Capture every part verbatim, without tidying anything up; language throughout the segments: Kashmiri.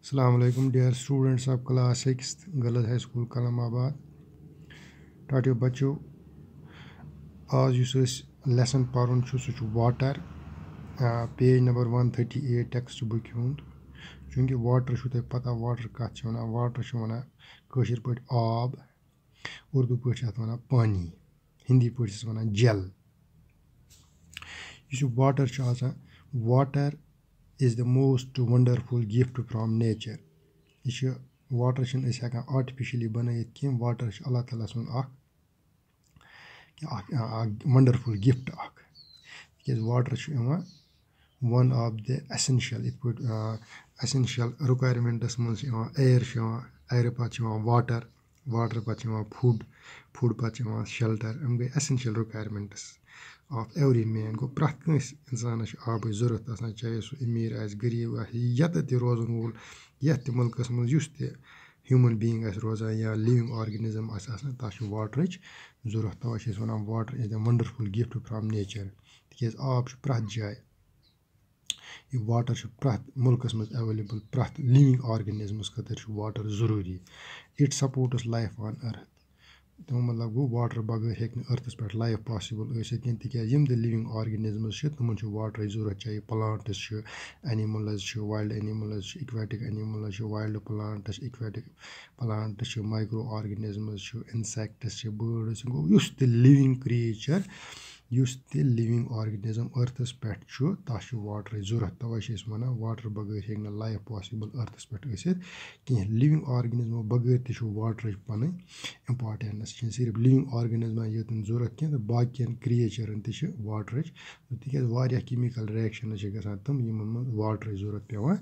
Assalamu alaikum dear students of class sixth Girls High School Kalamabad. टाटियो बच्चों आज युस लेसन पारुन water page number one thirty eight text book हुंद चूँकि वाटर तुम पता वाटर कत वन वाटर वन कशर पे आब उर्दू पे वन पानी हिंदी पे वन जल is water water is the most wonderful gift from nature यह वाटर हेकान आर्टिफिशली बनाइथ कह वाटर अल्लाह ताला सुन वंडरफुल गिफ्ट तिक water one of the essential इत पे एसेंशियल रिक्वायरमेंटस मज एयर एयर पे वाटर वाटर पे फूड फूड पे शेल्टर यम गई essential requirements of every man गो प्रथ कंस इंसान आब जरूरत चाहे सह अमीर आ गरीब यत त रोजन वोल ये मुल्कस मज ह्यूमन बीइंग रोजान या लिविंग ऑर्गेनिज्म तथ वाटर जरूरत तवे वन water is the wonderful gift from nature तिक आब प्रथ जाए यह वाटर प्रथ मुल्कस मज एवेलेबल प्रथ लिविंग ऑर्गेनिजमस खतर वाटर जरूरी it supports life on earth तो मतलब गो वाटर बगैर हे अर्थस पे लाइफ पॉसिबल कह तिम लिविंग ऑर्गेनिजमस तम वाटर जरूरत चाहे plants animals wild animals aquatic animals wild plants aquatic plants micro organisms insects birds गो लिविंग क्रिएचर उस लिविंग ऑर्गेनिज्म अर्थस पे तथ वाटर जरूरत तवे वन वाटर बगैर हे लाइफ पॉसिबल अर्थस पे कह लिविंग ऑर्गेनिज्मो बगैर त वाटर पन इंपॉर्टेंस सिर्फ लिविंग ऑर्गेनिज्म योतन जरूरत कह बाकियन क्रिएचरन त वाटर तिक केमिकल रिएक्शन गसान तम यमन मज वाटर जरूरत पेवान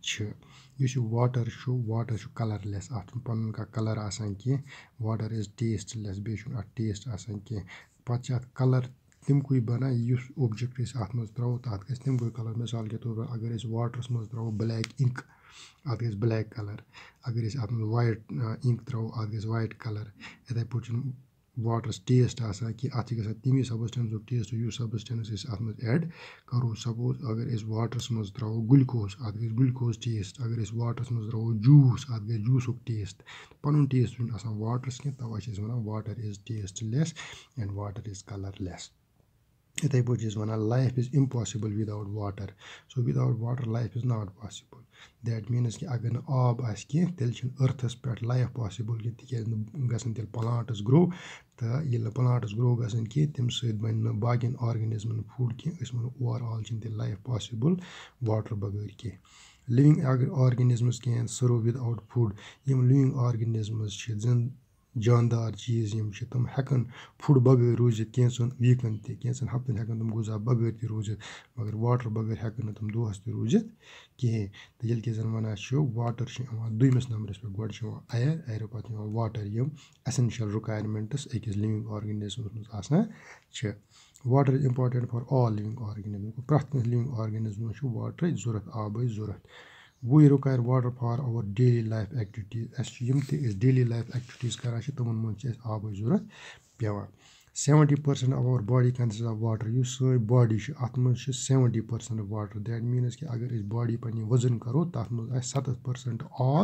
वाटर वाटर कलरलेस अत पन कलर आसान कह वाटर इज टेस्टलेस बे टेस्ट आसान कह पे कलर तमक बना उस ऑब्जेक्ट अत मज त्रो तथ ग तमक कलर मिसाल के तौर पर अगर वाटरस मज त्रो ब्लैक इंक अत ग ब्लैक कलर अगर अत मज वाइट इंक त्रो अत ग वाइट कलर इथे पे वाटरस टेस्ट आसान कि अत ग तमी सबस्टेंस टेस्ट उस सबस्टेंस अत मज एड करो सपोज अगर वाटरस मज त्रो ग्लूकोज अत ग ग्लूकोज टेस्ट अगर वाटरस मज त्रो जूस अत ग जूसुक टेस्ट पन टेस्ट वाटरस कह तवे वन water is tasteless and water is colourless इथे पे वन life is impossible without water so without water life is not possible that means कि अगर आब आस कह तेल अर्थस पे लाइफ पॉसिबल कह तिक गसन तेल प्लांट्स ग्रो तो ये प्लांट्स ग्रो गसन कह तम बन बाकियन ऑर्गेनिज्मन फूड कह ओवरऑल तेल लाइफ पॉसिबल वाटर बगैर कह लिविंग अगर organisms can survive without food यम लिविंग ऑर्गेनिज्मस जन जानदार चीज़ यम तम हेकन फूड बगैर रूजित कैंसन वीकन त कैंसन हफ्तन हेकन तम गुजार बगैर त रूजित मगर वाटर बगैर हेकन तम दोहस त रूजित कहें तो ये कि वन वाटर दुमस नंबरस पे गो एयर एयर पे वाटर यम एसेंशियल रिक्वायरमेंटस अकिस लिविंग ऑर्गेनिज्मस मज water is important for all living organism प्रथ लिविंग ऑर्गेनिज्म वाटर जरूरत आब जरूरत we require water for our daily life activities यम डेली लाइफ एक्टिविटीज करान तमन मज आब जरूरत पेवान seventy percent of our body consist of water यु सो बॉडी अत मज seventy percent water that means कि अगर बॉडी पन वजन करो तथ मज सत्तर परसेंट आब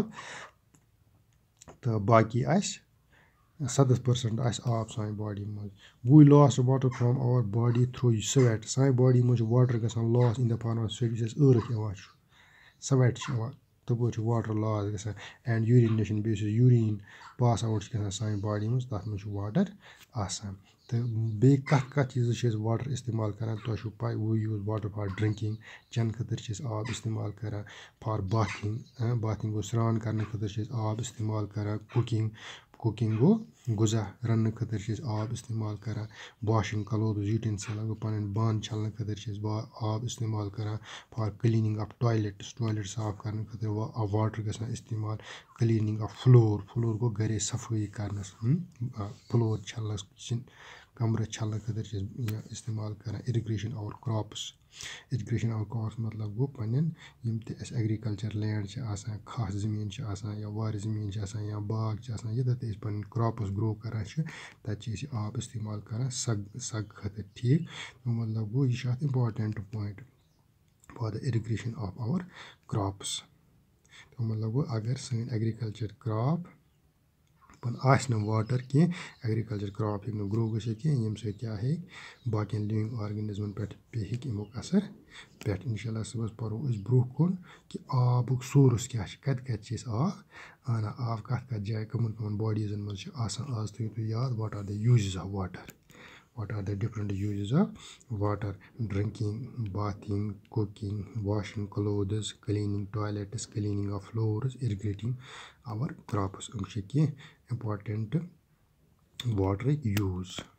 तो बाकी सत्तर परसेंट आब सान बॉडी मज we loss water from our body through sweat सान बॉडी मज वाटर गसान loss in the form of sweat अर्थ यवान स्वेट तपोर वाटर लॉस गसान एंड यूरिनेशन बे यूरिन पास आउट गसान सान बॉडी मज तथ मज वाटर आसान तो बे कत कत चीज़ वाटर इस्तेमाल करान तुम पाई वो यूज वाटर फॉर ड्रिंकिंग चन खतर आब इस्तेमाल करान फॉर बाथिंग बाथिंग गो स्नान करने खतर आब इस्तेमाल करान कुकिंग कुकिंग गो गुजा रन खतर आब इस्तेमाल करान वॉशिंग क्लोथ्स यूटेंसिल गो पन बान छलने खतर आब इस्तेमाल करान for cleaning of toilets toilet साफ करने खतर वाटर गसान इस्तेमाल क्लीनिंग ऑफ फ्लोर फ्लोर गो घरे सफाई करनस फ्लोर छलनस कमर छलने खतर इस्तेमाल करान irrigation our crops irrigation our crops मतलब गो पन यम त एग्रीकल्चर लैंड खास जमीन या वार जमीन या बाग ये पन क्रॉप्स ग्रो करान तत आब इस्तेमाल करान सग सग खतर ठीक मतलब गो यह important point for the irrigation of our crops तो मतलब गो अगर सैन एग्रीकल्चर क्रॉप पन आस न वाटर की एग्रीकल्चर क्रॉप हेक न ग्रो गसित की यम सत क्या है बाकी लिविंग ऑर्गेनिज्मन पे पे हेक यमुक असर पे इंशाल्लाह सबस परो अस ब्रो कुन कि आबुक सोर्स क्या कत कत चीज आब आना आब कत कत जाय कमन कमन बॉडीजन मज आसान आज थो तो याद what are the uses of water what are the different uses of water drinking bathing cooking washing clothes cleaning toilets cleaning of floors irrigating our crops um important water use